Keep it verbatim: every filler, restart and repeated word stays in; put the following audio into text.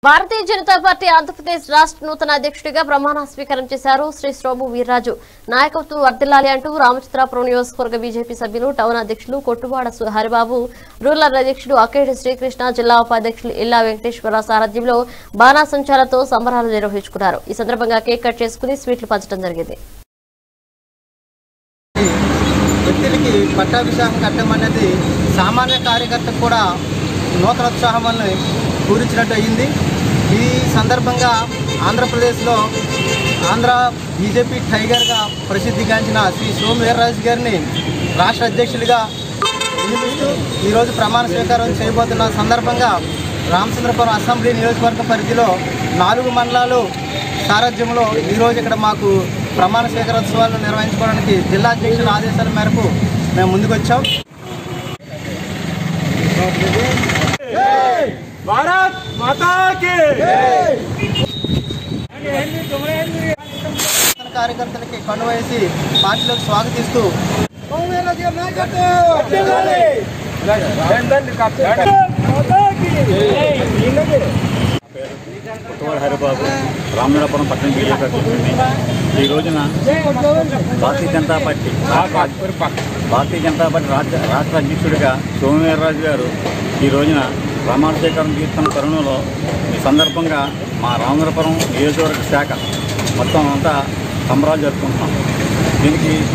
భారతీయ Janata party Andhra Pradesh రాష్ట్ర నూతన అధ్యక్షుడిగా ప్రమాణ స్వీకారం చేశారు. శ్రీ సోము వీర్రాజు నాయకత్వం వర్ధిల్లాలి అంటూ రామచంద్రాపురం నియోజకవర్గ బీజేపీ సభ్యులు, టౌన్ అధ్యక్షులు కొట్టువాడ హరిబాబు, రూరల్ అధ్యక్షుడు అక్కేటి శ్రీకృష్ణ, జిల్లా ఉపాధ్యక్షులు ఇల్లా వెంకటేశ్వర సారథ్యంలో బాణాసంచాలతో సంబరాలు నిర్వహించుకున్నారు. ఈ సందర్భంగా కేక్ కట్ చేసుకుని స్వీట్లు పంచడం జరిగింది. వ్యక్తులకి పట్టాభిషేకం కట్టడం అనేది సామాన్య కార్యకర్తకు కూడా నూతనోత్సాహాన్ని పూరించినట్టు అయ్యింది. ఈ సందర్భంగా ఆంధ్రప్రదేశ్లో ఆంధ్ర బీజేపీ టైగర్గా ప్రసిద్ధిగాంచిన శ్రీ సోము వీర్రాజు గారిని రాష్ట్ర అధ్యక్షుడిగా నియమిస్తూ ఈరోజు ప్రమాణ స్వీకారం చేయబోతున్న సందర్భంగా రామచంద్రపురం అసెంబ్లీ నియోజకవర్గ పరిధిలో నాలుగు మండలాలు సారథ్యంలో ఈరోజు ఇక్కడ మాకు ప్రమాణ స్వీకారోత్సవాలను నిర్వహించుకోవడానికి జిల్లా అధ్యక్షుల ఆదేశాల మేరకు మేము ముందుకొచ్చాం. భారత్ మాతా కీ కార్యకర్తలకి కన్నువేసి పార్టీలోకి స్వాగతిస్తూ కొట్టువాడ హరిబాబు, రామచంద్రపురం పట్టణ బీజేపీ అధ్యక్షుడిని. ఈ రోజున భారతీయ జనతా పార్టీ భారతీయ జనతా పార్టీ రాష్ట్ర రాష్ట్ర అధ్యక్షుడిగా సోము వీర్రాజు గారు ఈ రోజున ప్రమాణ స్వీకారం తీసుకున్న తరుణంలో ఈ సందర్భంగా మా రామచంద్రపురం నియోజకవర్గ శాఖ మొత్తం అంతా సంబరాలు జరుపుకుంటున్నాం. దీనికి